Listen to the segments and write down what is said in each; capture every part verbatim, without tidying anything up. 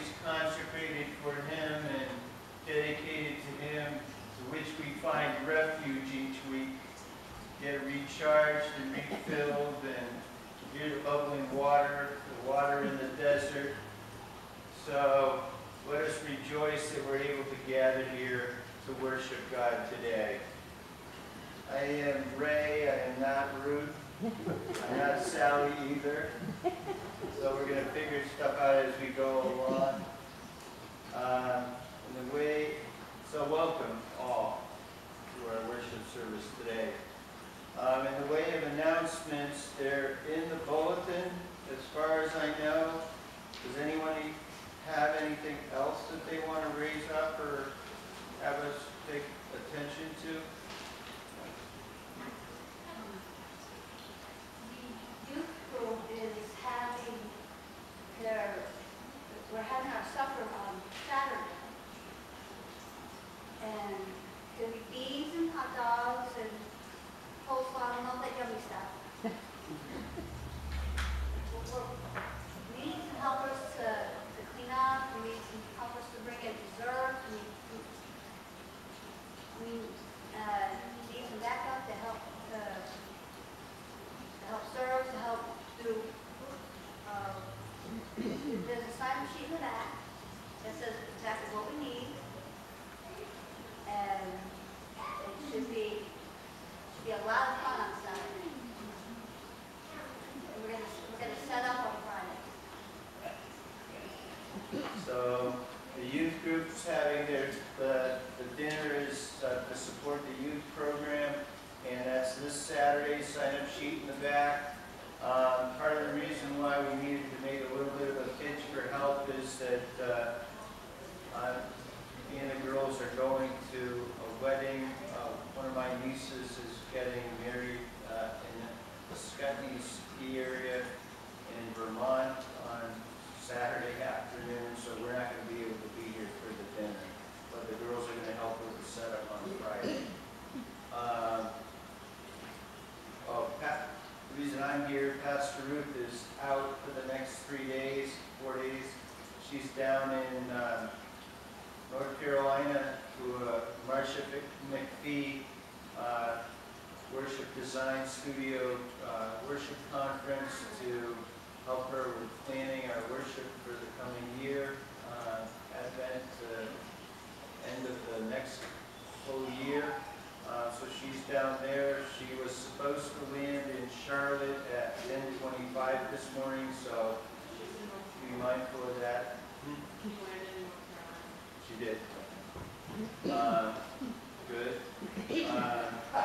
is consecrated for him and dedicated to him, to which we find refuge each week, get recharged and refilled, and hear the bubbling water, the water in the desert. So let us rejoice that we're able to gather here to worship God today. I am Ray, I am not Ruth, I'm not Sally either. So we're going to figure stuff out as we go along. Um, in the way, so welcome all to our worship service today. Um, in the way of announcements, they're in the bulletin. As far as I know, does anyone have anything else that they want to raise up or have us take attention to? The youth group is having their, we're having our supper on Saturday. And there'll be beans and hot dogs and coleslaw and all that yummy stuff. We need some helpers to, to clean up, we need some helpers to bring in dessert, we, we uh, need some backup to help, uh, to help serve, to help do, uh, there's a sign sheet in the back that says exactly what we need, and it should be, should be a lot of fun on Saturday. And we're gonna, we're gonna set up on Friday. So the youth group's having their, the, the dinner is uh, to support the youth program, and that's this Saturday, sign up sheet in the back. Um, part of the reason why we needed to make a little bit of a pitch for help is that uh, uh, me and the girls are going to a wedding. Uh, one of my nieces is getting married uh, in the Scotney ski area in Vermont on Saturday afternoon, so we're not going to be able to be here for the dinner. But the girls are going to help with the setup on Friday. Um, oh, Pat, the reason I'm here, Pastor Ruth is out for the next three days, four days. She's down in uh, North Carolina to a Marcia McPhee uh, Worship Design Studio uh, worship conference to help her with planning our worship for the coming year, uh, Advent, uh, end of the next whole year. Uh, so she's down there. She was supposed to land in Charlotte at ten twenty-five this morning, so be mindful of that. She did. Uh, good. Uh,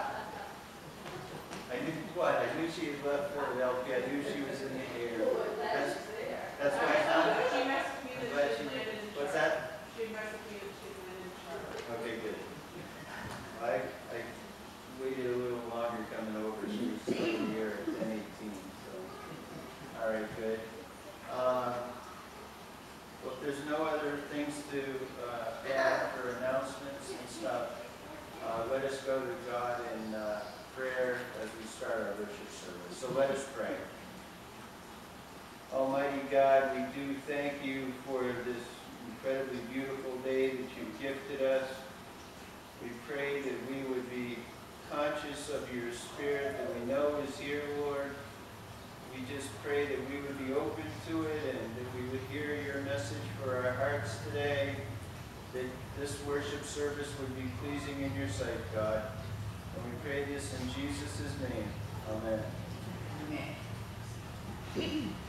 I knew what? I knew she had left Philadelphia. I knew she was in the air. That's, that's why I She messaged me that glad she she- landed in What's Charlotte. that? She messaged me that she landed in Charlotte. Okay, good. I, I waited a little longer coming over. She was still here at ten eighteen, so. All right, good. Um, well, if there's no other things to uh, add for announcements and stuff, uh, let us go to God in uh, prayer as we start our worship service. So let us pray. Almighty God, we do thank you for this incredibly beautiful day that you've gifted us. We pray that we would be conscious of your Spirit that we know is here, Lord. We just pray that we would be open to it and that we would hear your message for our hearts today, that this worship service would be pleasing in your sight, God. And we pray this in Jesus' name. Amen. Amen.